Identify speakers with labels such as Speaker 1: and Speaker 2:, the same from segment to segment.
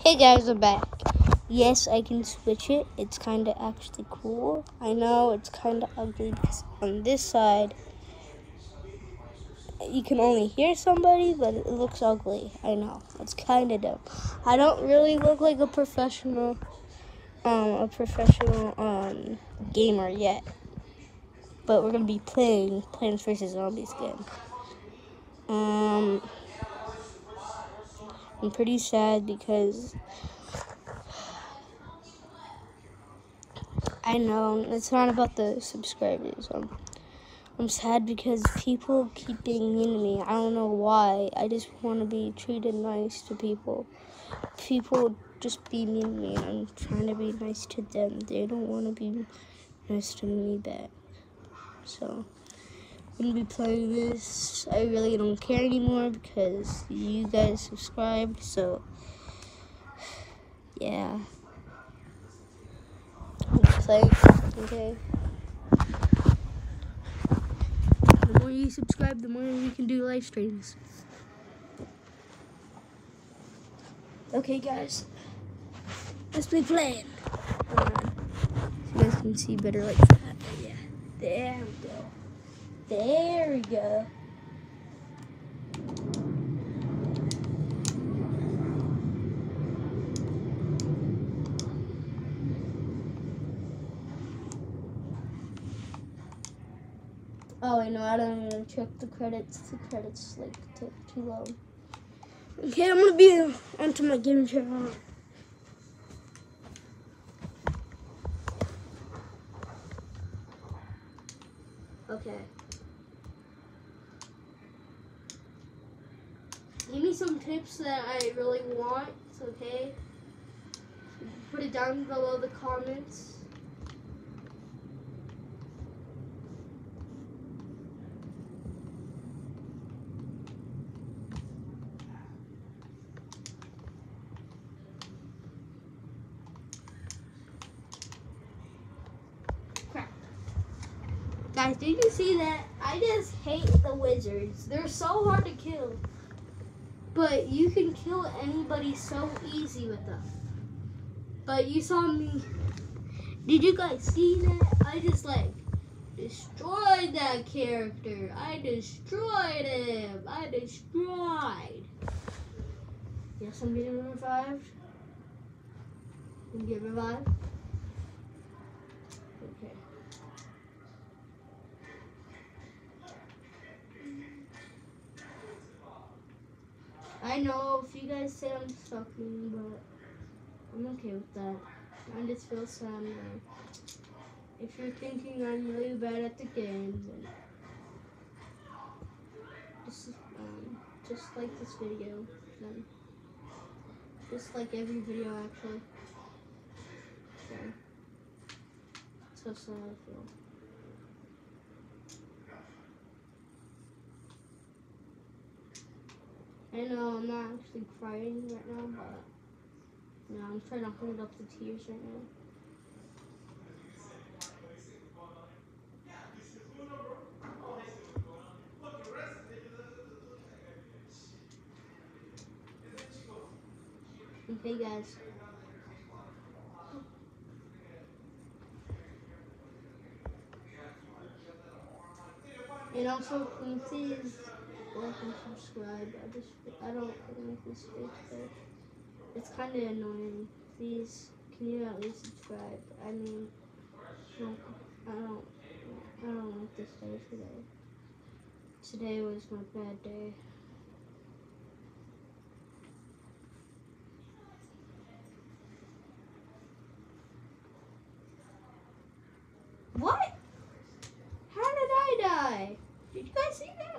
Speaker 1: Hey guys, I'm back. Yes, I can switch it. It's kind of actually cool. I know it's kind of ugly because on this side, you can only hear somebody, but it looks ugly. I know. It's kind of dumb. I don't really look like a professional gamer yet. But we're going to be playing Plants vs. Zombies again. I'm pretty sad because I know it's not about the subscribers. I'm sad because people keep being mean to me. I don't know why. I just want to be treated nice to people. People just be mean to me, and I'm trying to be nice to them. They don't want to be nice to me back. So, I'm going to be playing this. I really don't care anymore because you guys subscribed. So, yeah. I'm playing. Okay. The more you subscribe, the more we can do live streams. Okay, guys. Let's be playing. You guys can see better like that. Yeah. There we go. There we go. Oh, I know. I don't even check the credits. The credits like took too long. Okay, I'm gonna be onto my gaming channel. Okay. Give me some tips that I really want. It's okay. Put it down below the comments. Crap. Guys, did you see that? I just hate the wizards. They're so hard to kill. But you can kill anybody so easy with them. But you saw me. Did you guys see that? I just like destroyed that character. I destroyed him. I destroyed. Yes, I'm getting revived. I'm getting revived. Okay. I know if you guys say I'm sucking, but I'm okay with that. I just feel sad now. If you're thinking I'm really bad at the game, then just like this video. Then just like every video actually. Okay. So sad I feel. I know I'm not actually crying right now, but you know, I'm trying to hold up the tears right now. Okay, guys. And also, can you please like and subscribe? I don't like this face. It's kind of annoying. Please, can you at least subscribe? I mean, I don't like this day today. Today was my bad day. What? How did I die? Did you guys see that?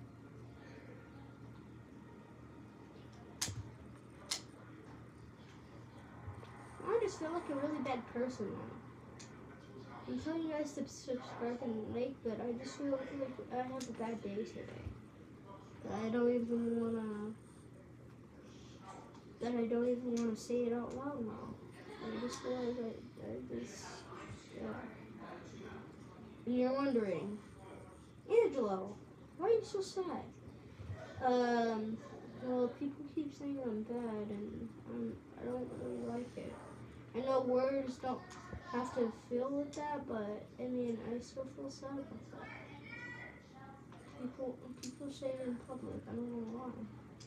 Speaker 1: I just feel like a really bad person now. I'm telling you guys to subscribe and like, but I just feel like I have a bad day today. I don't even wanna say it out loud now. I just feel like yeah. And you're wondering, Angelo, why are you so sad? Well, people keep saying I'm bad, and I don't words don't have to feel with that, but I mean, I still feel sad with that. People say it in public. I don't know why.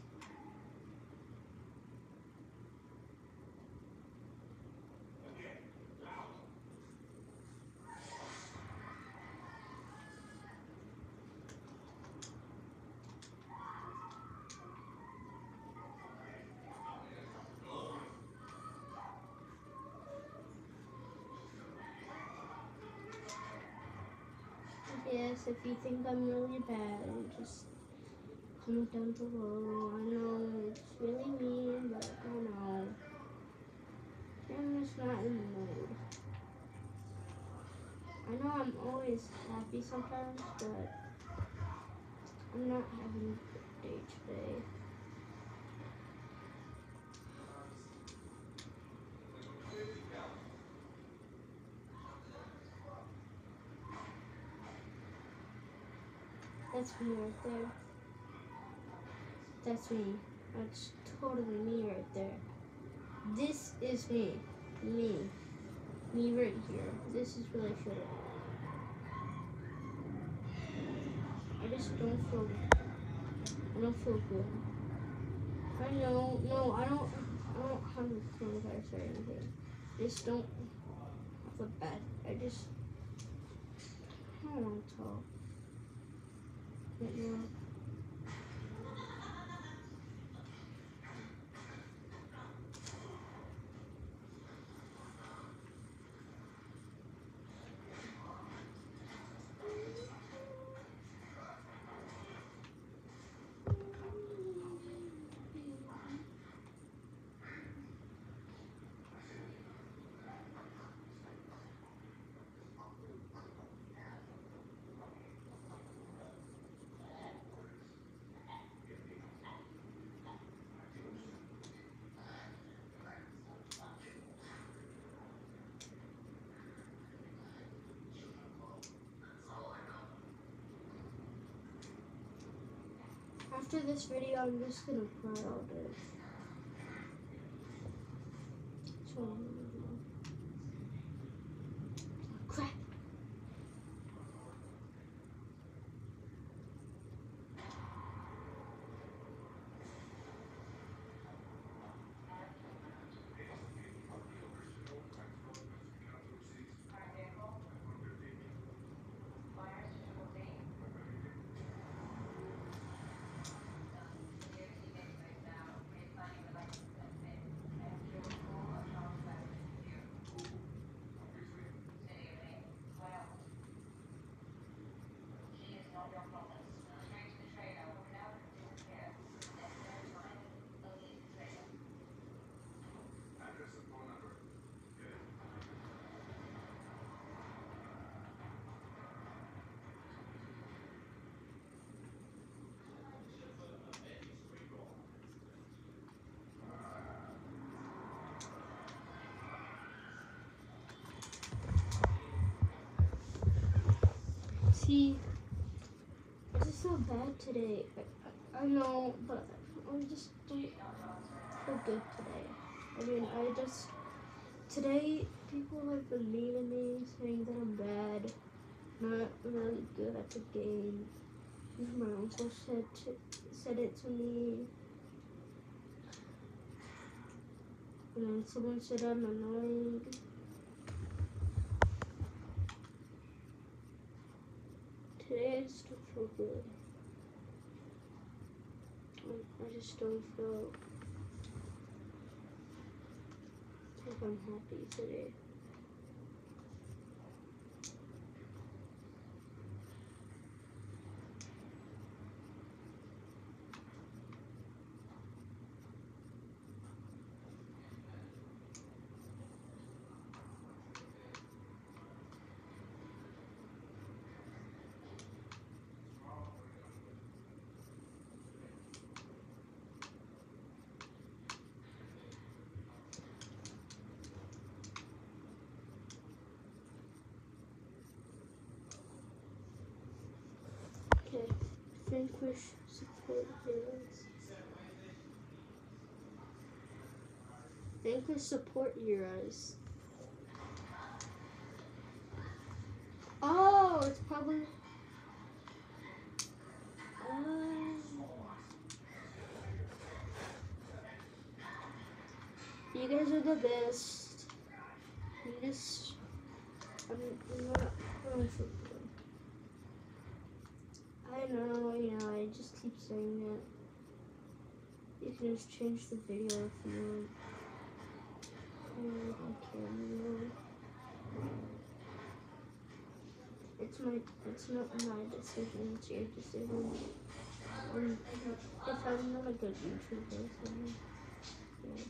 Speaker 1: Yes, if you think I'm really bad, just comment down below. I know it's really mean, but I know. I'm just not in the mood. I know I'm always happy sometimes, but I'm not having a good day today. That's me right there. That's me. That's totally me right there. This is me. Me. Me right here. This is really shit. I just don't feel good. I know, no, I don't have a coronavirus or anything. I just don't feel bad. I don't want to talk right now. After this video, I'm just gonna cry all day. So, crap. See, I just feel bad today. I know, but I just don't feel good today. I mean, today people have been memeing me, saying that I'm bad, not really good at the game. My uncle said it to me. And then someone said I'm annoying. Today I just don't feel good. I just don't feel like I'm happy today. Okay, vanquish support heroes. Vanquish support heroes. Oh, it's probably. You guys are the best. I'm not. I know, I just keep saying it. You can just change the video if you want. It's not my decision, it's your decision. And if I'm not a good YouTuber, then yeah.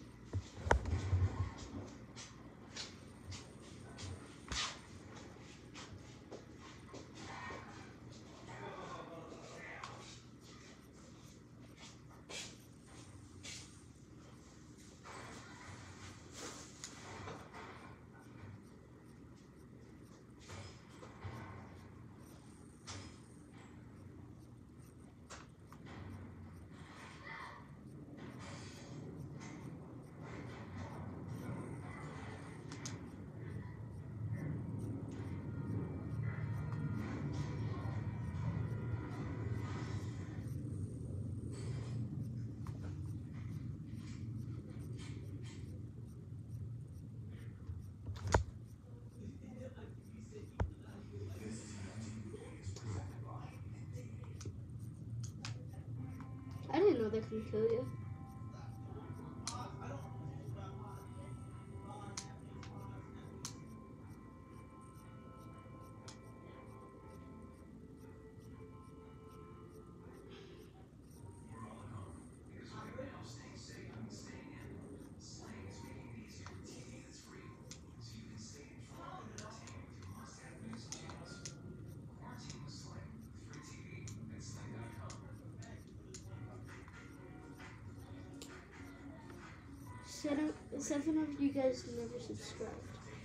Speaker 1: I didn't know they can kill you. Seven of you guys never subscribed.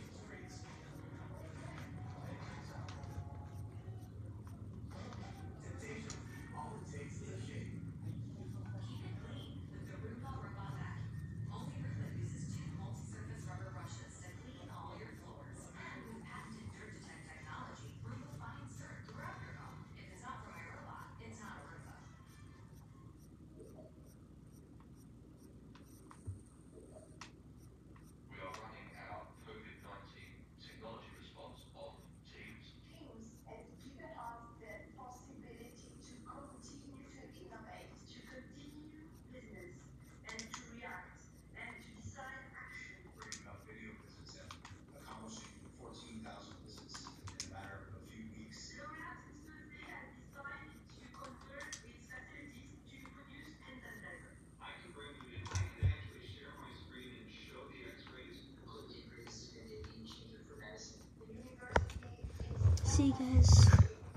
Speaker 1: See guys,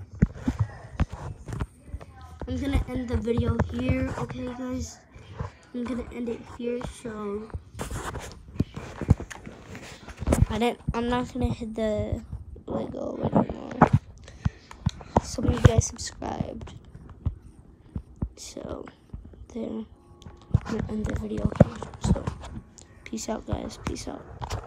Speaker 1: I'm gonna end the video here, okay guys? I'm gonna end it here, so I'm not gonna hit the Lego anymore. Some of you guys subscribed, so then I'm gonna end the video here. So peace out guys, peace out.